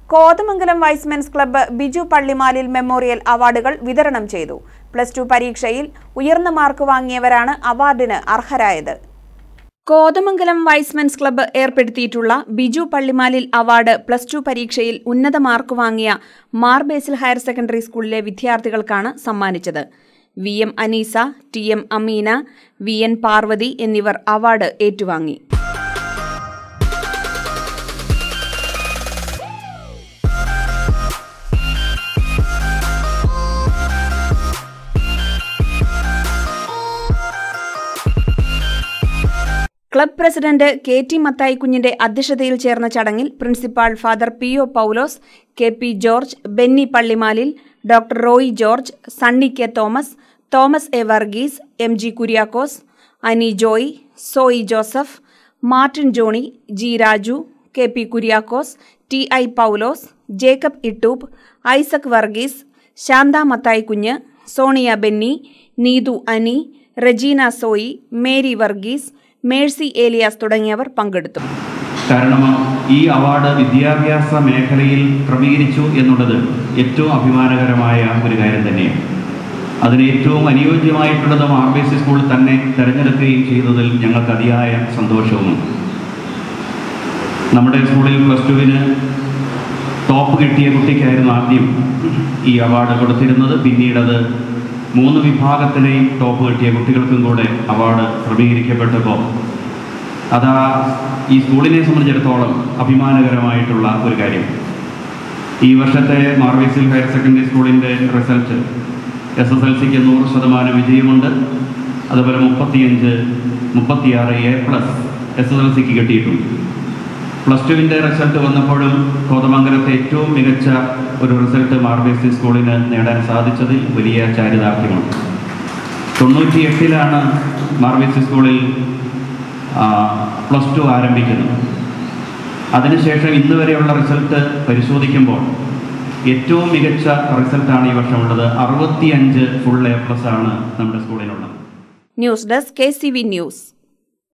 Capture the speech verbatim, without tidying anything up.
Kothamangalam Y's Men's club Biju Pallimalil memorial അവാർഡുകൾ വിതരണം ചെയ്തു. പ്ലസ് ടു പരീക്ഷയിൽ ഉയർന്ന മാർക്ക് വാങ്ങിയവരാണ് അവാർഡിന് അർഹരായത്. കോതമംഗലം വൈസ്മെൻസ് ക്ലബ്ബ് ഏർപ്പെടുത്തിയിട്ടുള്ള Biju Pallimalil award plus two പരീക്ഷയിൽ ഉന്നത മാർക്ക് വാങ്ങിയ മാർ ബേസിൽ ഹയർ സെക്കൻഡറി സ്കൂളിലെ വിദ്യാർത്ഥികൾക്കാണ് സമ്മാനിച്ചത്. V M Aneesa, T M Ameena, V N Parvathi എന്നിവർ അവാർഡ് ഏറ്റുവാങ്ങി. ക്ലബ് പ്രസിഡന്റ് കെ ടി മത്തായിക്കുഞ്ഞിന്റെ അധ്യക്ഷതയിൽ ചേർന്ന ചടങ്ങിൽ principal father P O Paulose, K P George, Benny Pallimalil, doctor Roy George, Sunny K Thomas, Thomas A Varghese, M G Kuriakose, Ani Joy, Soy Joseph, Martin Johnny, G Raju, K P Kuriakose, T I Paulose, Jacob Ittoop, Isaac Varghese, Shantha Mathaikunju, Sonia Benny, Neethu Ani, Regina Soy, Mary Varghese, Mercy Elias തുടങ്ങിയവർ പങ്കെടുത്തു. കാരണം ഈ award വിദ്യാഭ്യാസ മേഖലയിൽ ക്രമീകരിച്ചു എന്നുള്ളത് ഏറ്റവും അഭിമാനകരമായ ഒരു കാര്യം തന്നെയാണ്. അതിന് ഏറ്റവും അനുയോജ്യമായിട്ടുള്ളത് മാർ ബേസിൽ സ്കൂൾ തന്നെ തിരഞ്ഞെടുക്കുകയും ചെയ്തതിൽ ഞങ്ങൾക്ക് അതിയായ സന്തോഷവുമുണ്ട്. നമ്മുടെ സ്കൂളിൽ പ്ലസ് ടുവിന് ടോപ്പ് കിട്ടിയ കുട്ടിക്കായിരുന്നു ആദ്യം ഈ അവാർഡ് കൊടുത്തിരുന്നത്. പിന്നീടത് മൂന്ന് വിഭാഗത്തിലെയും ടോപ്പ് കിട്ടിയ കുട്ടികൾക്കും കൂടെ അവാർഡ് ക്രമീകരിക്കപ്പെട്ടപ്പോൾ അതാ ഈ സ്കൂളിനെ സംബന്ധിച്ചിടത്തോളം അഭിമാനകരമായിട്ടുള്ള ഒരു കാര്യം. ഈ വർഷത്തെ മാർ ബേസിൽ ഹയർ സെക്കൻഡറി സ്കൂളിൻ്റെ റിസൾട്ട് എസ് എസ് എൽ സിക്ക് നൂറ് ശതമാനം വിജയമുണ്ട്. അതുപോലെ മുപ്പത്തിയഞ്ച് മുപ്പത്തിയാറ് A plus S S L സിക്ക് കിട്ടിയിട്ടുണ്ട്. പ്ലസ് ടുവിൻ്റെ റിസൾട്ട് വന്നപ്പോഴും കോതമംഗലത്തെ ഏറ്റവും മികച്ച ഒരു റിസൾട്ട് മാർ ബേസിൽ സ്കൂളിന് നേടാൻ സാധിച്ചതിൽ വലിയ ചാരിതാർത്ഥ്യമുണ്ട്. തൊണ്ണൂറ്റി എട്ടിലാണ് മാർ ബേസിൽ സ്കൂളിൽ പ്ലസ് ടു ആരംഭിക്കുന്നത്. അതിനുശേഷം ഇന്ന് വരെയുള്ള റിസൾട്ട് പരിശോധിക്കുമ്പോൾ ഏറ്റവും മികച്ച റിസൾട്ടാണ് ഈ വർഷമുള്ളത്. അറുപത്തിയഞ്ച് ഫുൾ എ പ്ലസ് ആണ് നമ്മുടെ സ്കൂളിനുള്ളത്. News desk K C V news.